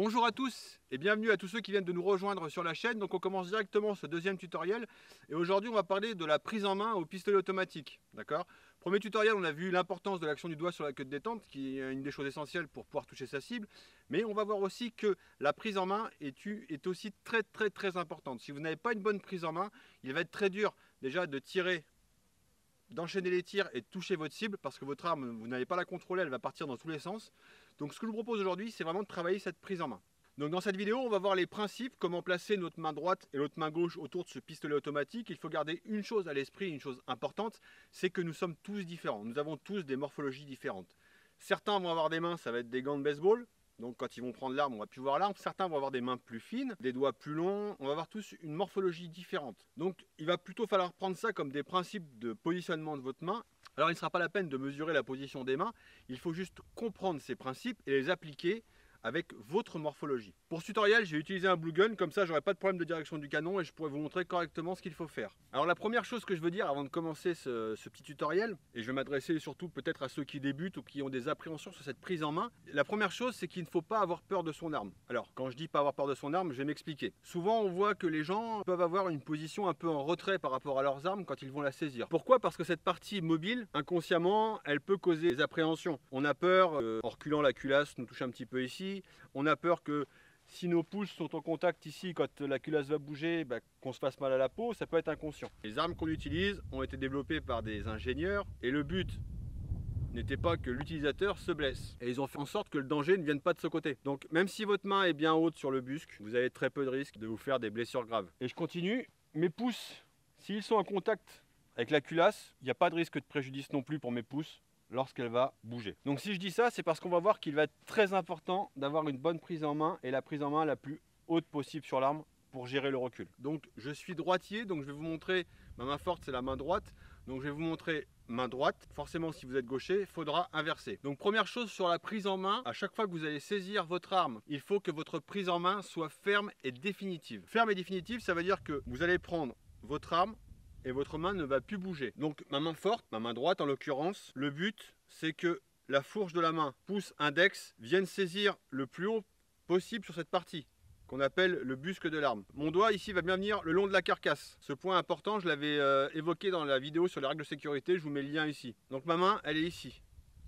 Bonjour à tous et bienvenue à tous ceux qui viennent de nous rejoindre sur la chaîne. Donc on commence directement ce deuxième tutoriel et aujourd'hui on va parler de la prise en main au pistolet automatique. D'accord. Premier tutoriel, on a vu l'importance de l'action du doigt sur la queue de détente qui est une des choses essentielles pour pouvoir toucher sa cible. Mais on va voir aussi que la prise en main est aussi très importante. Si vous n'avez pas une bonne prise en main, il va être très dur déjà de tirer, d'enchaîner les tirs et de toucher votre cible parce que votre arme, vous n'allez pas la contrôler, elle va partir dans tous les sens. Donc ce que je vous propose aujourd'hui, c'est vraiment de travailler cette prise en main. Donc dans cette vidéo, on va voir les principes, comment placer notre main droite et l'autre main gauche autour de ce pistolet automatique. Il faut garder une chose à l'esprit, une chose importante, c'est que nous sommes tous différents. Nous avons tous des morphologies différentes. Certains vont avoir des mains, ça va être des gants de baseball. Donc quand ils vont prendre l'arme, on va plus voir l'arme. Certains vont avoir des mains plus fines, des doigts plus longs. On va avoir tous une morphologie différente. Donc il va plutôt falloir prendre ça comme des principes de positionnement de votre main. Alors il ne sera pas la peine de mesurer la position des mains. Il faut juste comprendre ces principes et les appliquer avec votre morphologie. Pour ce tutoriel, j'ai utilisé un blue gun, comme ça j'aurai pas de problème de direction du canon et je pourrai vous montrer correctement ce qu'il faut faire. Alors la première chose que je veux dire avant de commencer ce petit tutoriel, et je vais m'adresser surtout peut-être à ceux qui débutent ou qui ont des appréhensions sur cette prise en main, la première chose c'est qu'il ne faut pas avoir peur de son arme. Alors quand je dis pas avoir peur de son arme, je vais m'expliquer. Souvent on voit que les gens peuvent avoir une position un peu en retrait par rapport à leurs armes quand ils vont la saisir. Pourquoi? Parce que cette partie mobile, inconsciemment, elle peut causer des appréhensions. On a peur, en reculant la culasse nous touche un petit peu ici. On a peur que si nos pouces sont en contact ici, quand la culasse va bouger, qu'on se fasse mal à la peau, ça peut être inconscient. Les armes qu'on utilise ont été développées par des ingénieurs et le but n'était pas que l'utilisateur se blesse. Et ils ont fait en sorte que le danger ne vienne pas de ce côté. Donc même si votre main est bien haute sur le busc, vous avez très peu de risque de vous faire des blessures graves. Et je continue, mes pouces, s'ils sont en contact avec la culasse, il n'y a pas de risque de préjudice non plus pour mes pouces lorsqu'elle va bouger. Donc si je dis ça, c'est parce qu'on va voir qu'il va être très important d'avoir une bonne prise en main et la prise en main la plus haute possible sur l'arme pour gérer le recul. Donc je suis droitier, donc je vais vous montrer, ma main forte c'est la main droite, donc je vais vous montrer main droite. Forcément si vous êtes gaucher, il faudra inverser. Donc première chose sur la prise en main, à chaque fois que vous allez saisir votre arme, il faut que votre prise en main soit ferme et définitive. Ferme et définitive, ça veut dire que vous allez prendre votre arme et votre main ne va plus bouger. Donc ma main forte, ma main droite en l'occurrence, le but c'est que la fourche de la main, pouce, index, vienne saisir le plus haut possible sur cette partie qu'on appelle le busque de l'arme. Mon doigt ici va bien venir le long de la carcasse. Ce point important, je l'avais évoqué dans la vidéo sur les règles de sécurité, je vous mets le lien ici. Donc ma main, elle est ici,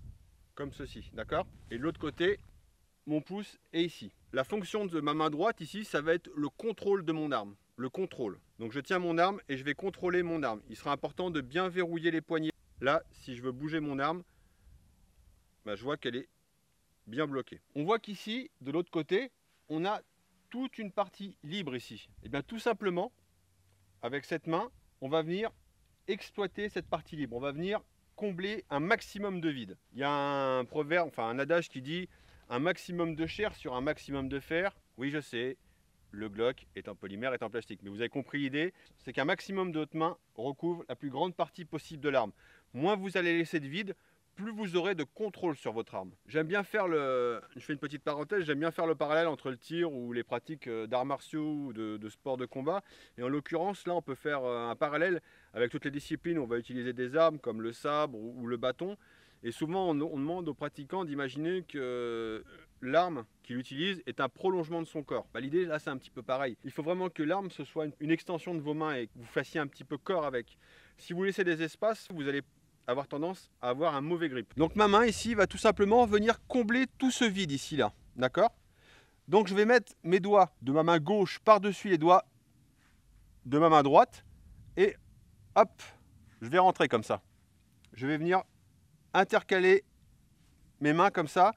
comme ceci, d'accord? Et de l'autre côté, mon pouce est ici. La fonction de ma main droite ici, ça va être le contrôle de mon arme. Le contrôle. Donc je tiens mon arme et je vais contrôler mon arme. Il sera important de bien verrouiller les poignets. Là, si je veux bouger mon arme, je vois qu'elle est bien bloquée. On voit qu'ici, de l'autre côté, on a toute une partie libre ici. Et bien tout simplement, avec cette main, on va venir exploiter cette partie libre. On va venir combler un maximum de vide. Il y a un proverbe, enfin un adage qui dit un maximum de chair sur un maximum de fer. Oui, je sais, le Glock est en polymère, est en plastique. Mais vous avez compris l'idée, c'est qu'un maximum de votre main recouvre la plus grande partie possible de l'arme. Moins vous allez laisser de vide, plus vous aurez de contrôle sur votre arme. J'aime bien faire je fais une petite parenthèse, j'aime bien faire le parallèle entre le tir ou les pratiques d'arts martiaux ou de sport de combat. Et en l'occurrence, là, on peut faire un parallèle avec toutes les disciplines. On va utiliser des armes comme le sabre ou le bâton. Et souvent, on demande aux pratiquants d'imaginer que l'arme qu'il utilise est un prolongement de son corps. L'idée, là, c'est un petit peu pareil. Il faut vraiment que l'arme, ce soit une extension de vos mains et que vous fassiez un petit peu corps avec. Si vous laissez des espaces, vous allez avoir tendance à avoir un mauvais grip. Donc ma main ici va tout simplement venir combler tout ce vide ici, là. D'accord? Donc je vais mettre mes doigts de ma main gauche par-dessus les doigts de ma main droite. Et hop, je vais rentrer comme ça. Je vais venir intercaler mes mains comme ça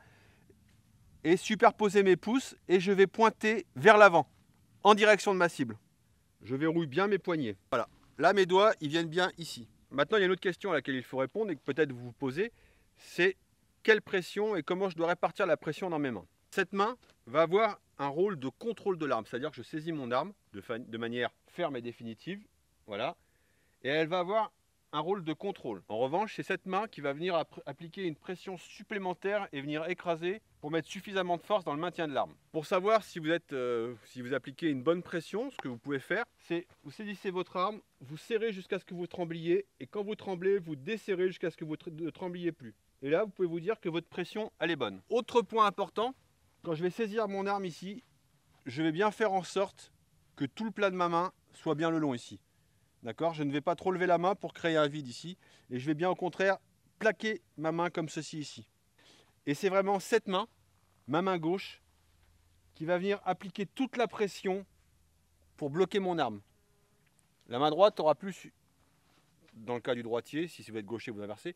et superposer mes pouces et je vais pointer vers l'avant en direction de ma cible. Je verrouille bien mes poignets. Voilà. Là, mes doigts, ils viennent bien ici. Maintenant, il y a une autre question à laquelle il faut répondre et que peut-être vous vous posez, c'est quelle pression et comment je dois répartir la pression dans mes mains. Cette main va avoir un rôle de contrôle de l'arme, c'est-à-dire que je saisis mon arme de manière ferme et définitive, voilà, et elle va avoir un rôle de contrôle. En revanche, c'est cette main qui va venir appliquer une pression supplémentaire et venir écraser pour mettre suffisamment de force dans le maintien de l'arme. Pour savoir si vous appliquez une bonne pression, ce que vous pouvez faire, c'est vous saisissez votre arme, vous serrez jusqu'à ce que vous trembliez, et quand vous tremblez, vous desserrez jusqu'à ce que vous ne trembliez plus. Et là, vous pouvez vous dire que votre pression, elle est bonne. Autre point important, Quand je vais saisir mon arme ici, je vais bien faire en sorte que tout le plat de ma main soit bien le long ici. D'accord? Je ne vais pas trop lever la main pour créer un vide ici. Et je vais bien au contraire plaquer ma main comme ceci ici. Et c'est vraiment cette main, ma main gauche, qui va venir appliquer toute la pression pour bloquer mon arme. La main droite aura plus, dans le cas du droitier, si vous êtes gaucher, vous inversez,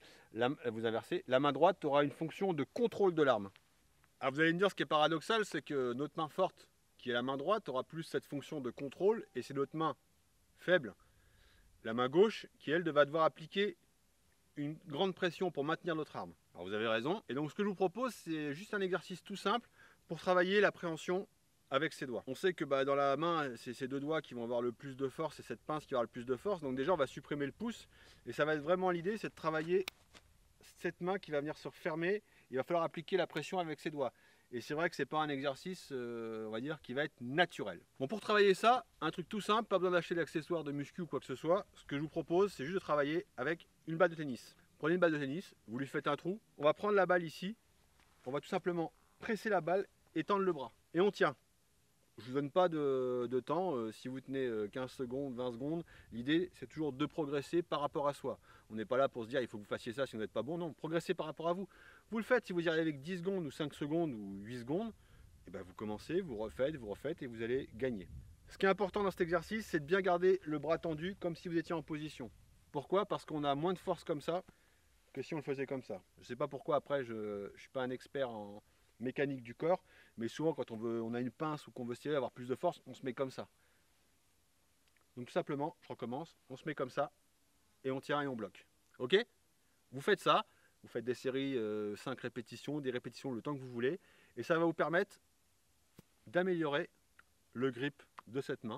la main droite aura une fonction de contrôle de l'arme. Alors vous allez me dire, ce qui est paradoxal, c'est que notre main forte, qui est la main droite, aura plus cette fonction de contrôle, et c'est notre main faible, la main gauche, qui elle va devoir appliquer une grande pression pour maintenir notre arme. Alors vous avez raison, et donc ce que je vous propose, c'est juste un exercice tout simple pour travailler l'appréhension avec ses doigts. On sait que dans la main, c'est ces deux doigts qui vont avoir le plus de force et cette pince qui aura le plus de force. Donc déjà, on va supprimer le pouce, et ça va être vraiment l'idée, c'est de travailler cette main qui va venir se refermer. Il va falloir appliquer la pression avec ses doigts. Et c'est vrai que c'est pas un exercice, on va dire, qui va être naturel. Bon, pour travailler ça, un truc tout simple, pas besoin d'acheter d'accessoires de muscu ou quoi que ce soit. Ce que je vous propose, c'est juste de travailler avec une balle de tennis. Prenez une balle de tennis, vous lui faites un trou. On va prendre la balle ici. On va tout simplement presser la balle et tendre le bras. Et on tient. Je ne vous donne pas de temps, si vous tenez 15 secondes, 20 secondes, l'idée c'est toujours de progresser par rapport à soi. On n'est pas là pour se dire il faut que vous fassiez ça si vous n'êtes pas bon, non, progressez par rapport à vous. Vous le faites, si vous y arrivez avec 10 secondes ou 5 secondes ou 8 secondes, et vous commencez, vous refaites et vous allez gagner. Ce qui est important dans cet exercice, c'est de bien garder le bras tendu comme si vous étiez en position. Pourquoi? Parce qu'on a moins de force comme ça que si on le faisait comme ça. Je ne sais pas pourquoi, après je ne suis pas un expert en mécanique du corps, mais souvent quand on a une pince ou qu'on veut tirer, avoir plus de force, on se met comme ça. Donc tout simplement, je recommence, on se met comme ça, et on tient et on bloque. Ok? Vous faites ça, vous faites des séries 5 répétitions, des répétitions le temps que vous voulez, et ça va vous permettre d'améliorer le grip de cette main,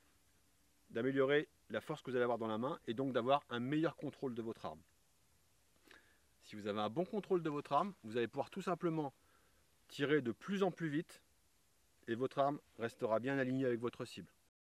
d'améliorer la force que vous allez avoir dans la main, et donc d'avoir un meilleur contrôle de votre arme. Si vous avez un bon contrôle de votre arme, vous allez pouvoir tout simplement tirer de plus en plus vite et votre arme restera bien alignée avec votre cible.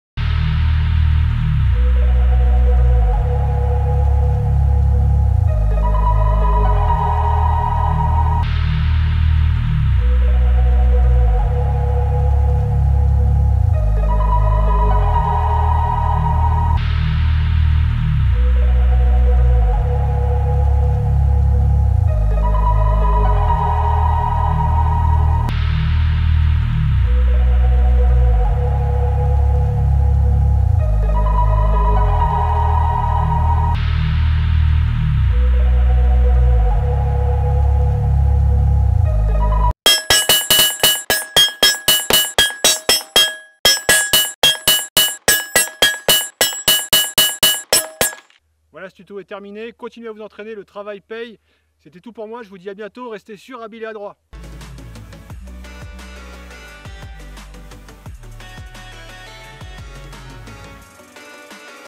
Voilà, ce tuto est terminé. Continuez à vous entraîner, le travail paye. C'était tout pour moi, je vous dis à bientôt. Restez sûr, habile et adroit.